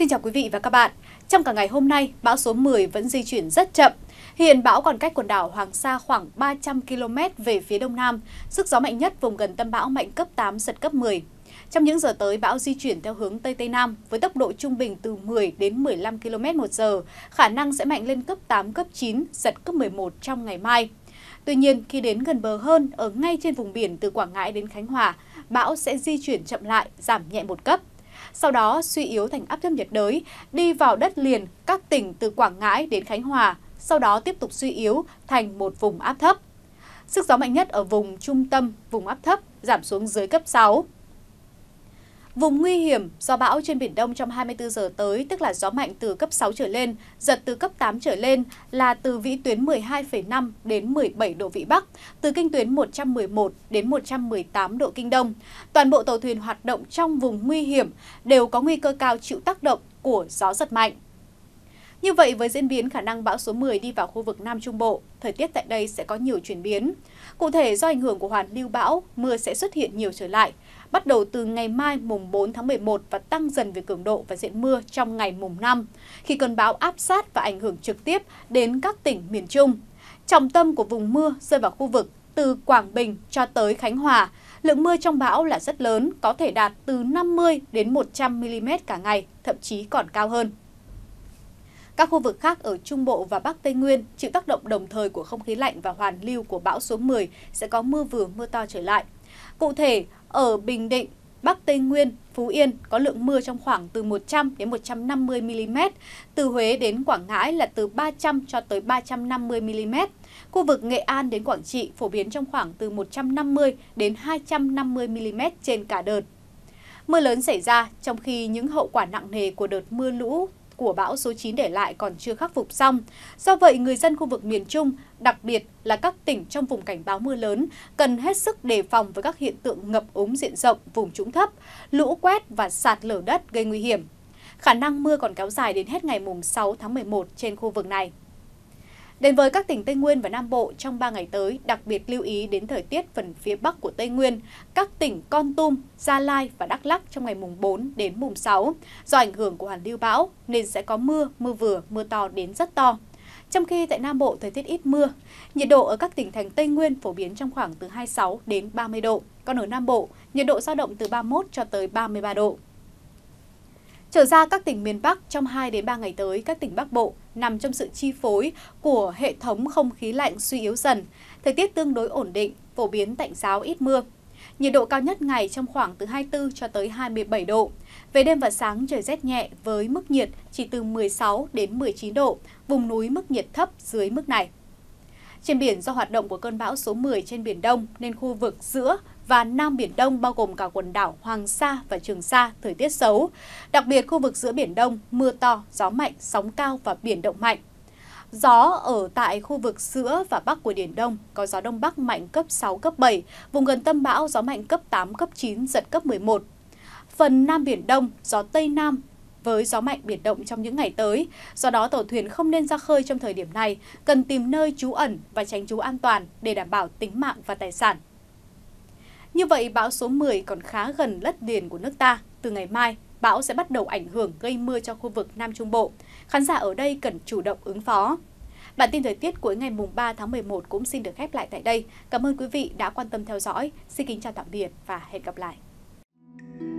Xin chào quý vị và các bạn. Trong cả ngày hôm nay, bão số 10 vẫn di chuyển rất chậm. Hiện bão còn cách quần đảo Hoàng Sa khoảng 300 km về phía đông nam. Sức gió mạnh nhất vùng gần tâm bão mạnh cấp 8, giật cấp 10. Trong những giờ tới, bão di chuyển theo hướng Tây Tây Nam với tốc độ trung bình từ 10 đến 15 km/h, khả năng sẽ mạnh lên cấp 8, cấp 9, giật cấp 11 trong ngày mai. Tuy nhiên, khi đến gần bờ hơn, ở ngay trên vùng biển từ Quảng Ngãi đến Khánh Hòa, bão sẽ di chuyển chậm lại, giảm nhẹ một cấp. Sau đó suy yếu thành áp thấp nhiệt đới, đi vào đất liền các tỉnh từ Quảng Ngãi đến Khánh Hòa, sau đó tiếp tục suy yếu thành một vùng áp thấp. Sức gió mạnh nhất ở vùng trung tâm, vùng áp thấp giảm xuống dưới cấp 6. Vùng nguy hiểm do bão trên Biển Đông trong 24 giờ tới, tức là gió mạnh từ cấp 6 trở lên, giật từ cấp 8 trở lên là từ vĩ tuyến 12,5 đến 17 độ Vĩ Bắc, từ kinh tuyến 111 đến 118 độ Kinh Đông. Toàn bộ tàu thuyền hoạt động trong vùng nguy hiểm đều có nguy cơ cao chịu tác động của gió giật mạnh. Như vậy, với diễn biến khả năng bão số 10 đi vào khu vực Nam Trung Bộ, thời tiết tại đây sẽ có nhiều chuyển biến. Cụ thể, do ảnh hưởng của hoàn lưu bão, mưa sẽ xuất hiện nhiều trở lại, bắt đầu từ ngày mai mùng 4 tháng 11 và tăng dần về cường độ và diện mưa trong ngày mùng 5, khi cơn bão áp sát và ảnh hưởng trực tiếp đến các tỉnh miền Trung. Trọng tâm của vùng mưa rơi vào khu vực từ Quảng Bình cho tới Khánh Hòa. Lượng mưa trong bão là rất lớn, có thể đạt từ 50 đến 100 mm cả ngày, thậm chí còn cao hơn. Các khu vực khác ở Trung Bộ và Bắc Tây Nguyên chịu tác động đồng thời của không khí lạnh và hoàn lưu của bão số 10 sẽ có mưa vừa mưa to trở lại. Cụ thể, ở Bình Định, Bắc Tây Nguyên, Phú Yên có lượng mưa trong khoảng từ 100 đến 150 mm, từ Huế đến Quảng Ngãi là từ 300 cho tới 350 mm. Khu vực Nghệ An đến Quảng Trị phổ biến trong khoảng từ 150 đến 250 mm trên cả đợt. Mưa lớn xảy ra trong khi những hậu quả nặng nề của đợt mưa lũ của bão số 9 để lại còn chưa khắc phục xong. Do vậy, người dân khu vực miền Trung, đặc biệt là các tỉnh trong vùng cảnh báo mưa lớn, cần hết sức đề phòng với các hiện tượng ngập úng diện rộng vùng trũng thấp, lũ quét và sạt lở đất gây nguy hiểm. Khả năng mưa còn kéo dài đến hết ngày mùng 6 tháng 11 trên khu vực này. Đến với các tỉnh Tây Nguyên và Nam Bộ trong 3 ngày tới, đặc biệt lưu ý đến thời tiết phần phía Bắc của Tây Nguyên, các tỉnh Kon Tum, Gia Lai và Đắk Lắk trong ngày mùng 4 đến mùng 6. Do ảnh hưởng của hoàn lưu bão nên sẽ có mưa, mưa vừa, mưa to đến rất to. Trong khi tại Nam Bộ thời tiết ít mưa, nhiệt độ ở các tỉnh thành Tây Nguyên phổ biến trong khoảng từ 26 đến 30 độ, còn ở Nam Bộ, nhiệt độ dao động từ 31 cho tới 33 độ. Trở ra các tỉnh miền Bắc trong 2 đến 3 ngày tới, các tỉnh Bắc Bộ nằm trong sự chi phối của hệ thống không khí lạnh suy yếu dần. Thời tiết tương đối ổn định, phổ biến tạnh giáo ít mưa. Nhiệt độ cao nhất ngày trong khoảng từ 24 cho tới 27 độ. Về đêm và sáng trời rét nhẹ với mức nhiệt chỉ từ 16 đến 19 độ, vùng núi mức nhiệt thấp dưới mức này. Trên biển, do hoạt động của cơn bão số 10 trên Biển Đông nên khu vực giữa và Nam Biển Đông bao gồm cả quần đảo Hoàng Sa và Trường Sa thời tiết xấu. Đặc biệt khu vực giữa Biển Đông mưa to, gió mạnh, sóng cao và biển động mạnh. Gió ở tại khu vực giữa và Bắc của Biển Đông có gió Đông Bắc mạnh cấp 6, cấp 7, vùng gần tâm bão gió mạnh cấp 8, cấp 9, giật cấp 11. Phần Nam Biển Đông gió Tây Nam với gió mạnh biển động trong những ngày tới. Do đó tàu thuyền không nên ra khơi trong thời điểm này, cần tìm nơi trú ẩn và tránh trú an toàn để đảm bảo tính mạng và tài sản. Như vậy, bão số 10 còn khá gần đất liền của nước ta. Từ ngày mai, bão sẽ bắt đầu ảnh hưởng gây mưa cho khu vực Nam Trung Bộ. Khán giả ở đây cần chủ động ứng phó. Bản tin thời tiết cuối ngày mùng 3 tháng 11 cũng xin được khép lại tại đây. Cảm ơn quý vị đã quan tâm theo dõi. Xin kính chào tạm biệt và hẹn gặp lại.